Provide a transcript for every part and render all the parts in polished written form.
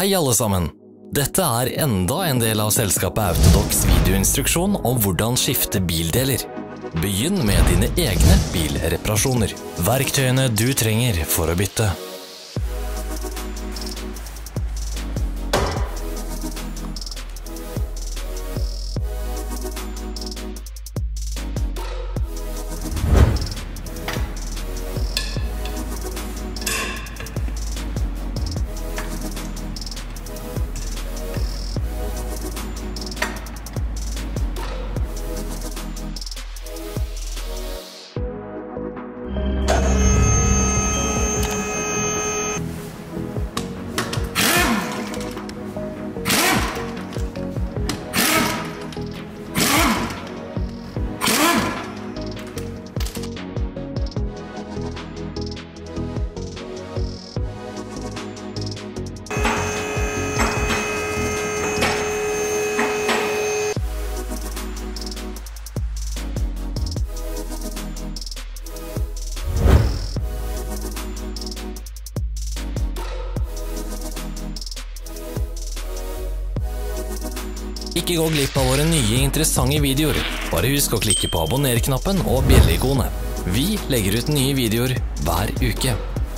Hei alle sammen! Dette er enda en del av selskapet Autodox videoinstruksjon om hvordan skifte bildeler. Begynn med dine egne bilreparasjoner. Verktøyene du trenger for å bytte. Ikke gå glipp av våre nye interessante videoer. Bare husk å klikke på abonner-knappen og bjelle-ikonet. Vi legger ut nye videoer hver uke.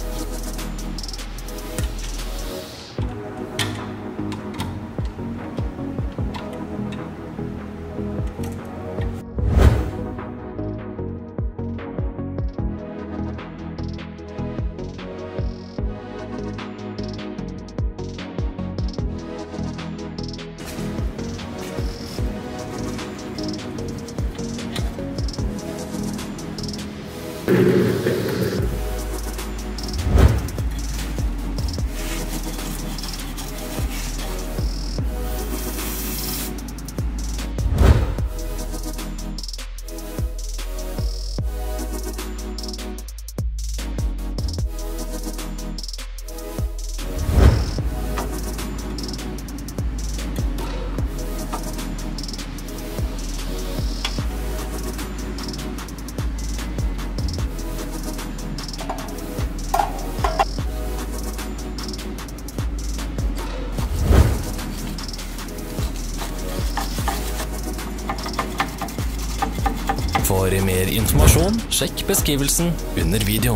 For mer informasjon, sjekk beskrivelsen under videoen.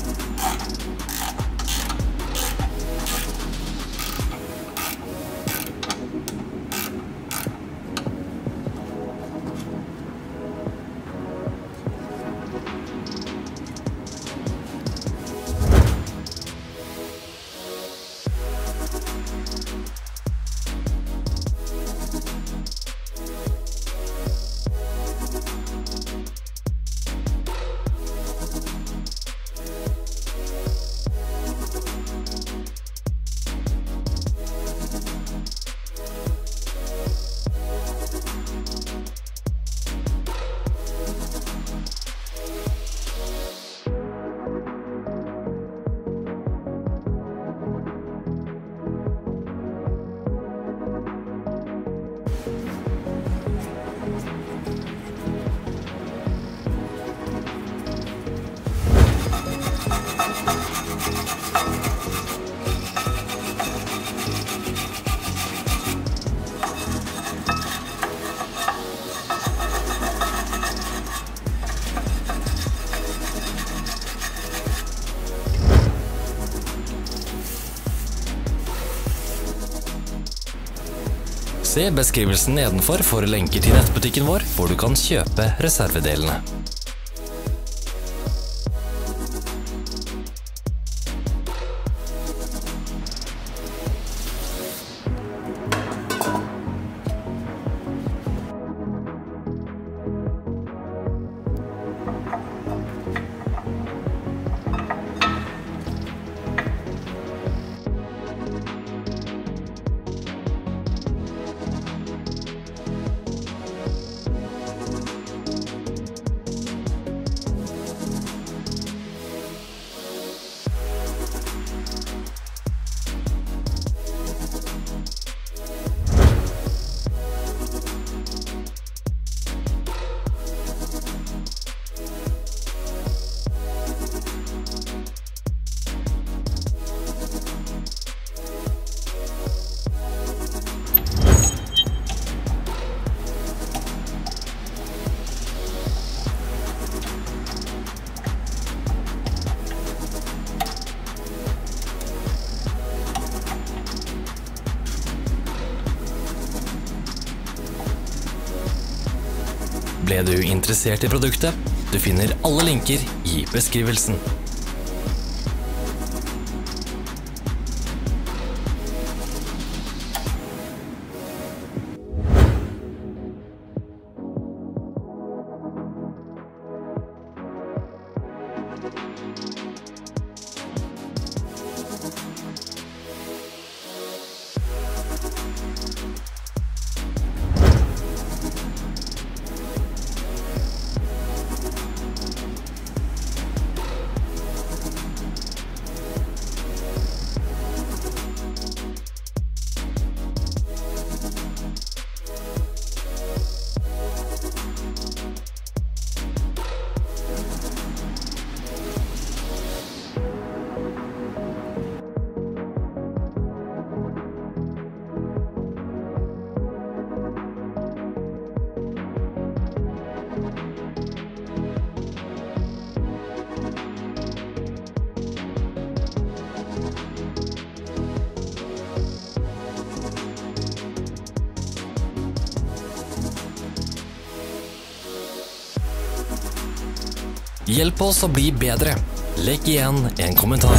Se beskrivelsen nedenfor for lenker til nettbutikken vår, hvor du kan kjøpe reservedelene. Ble du interessert i produktet? Du finner alle linker i beskrivelsen. Hjelp oss å bli bedre. Legg igjen en kommentar.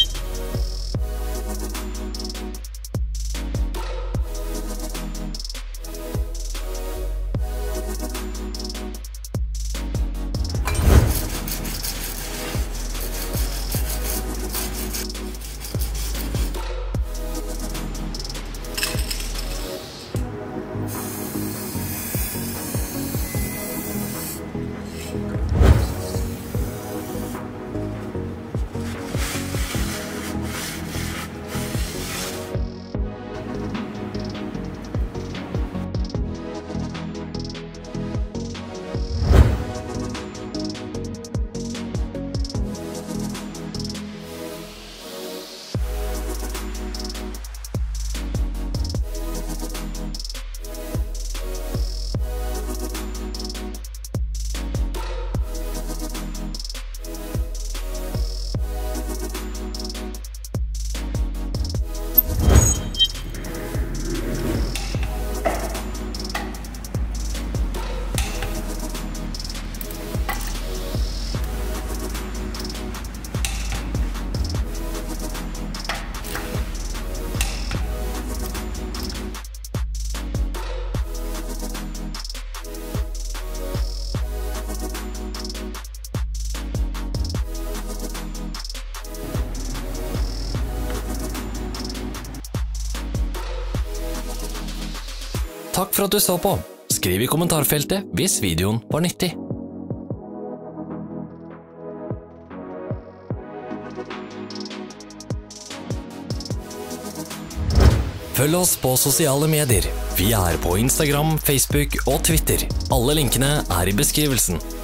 Takk for at du så på. Skriv i kommentarfeltet hvis videoen var nyttig. Følg oss på sosiale medier. Vi er på Instagram, Facebook og Twitter. Alle linkene er i beskrivelsen.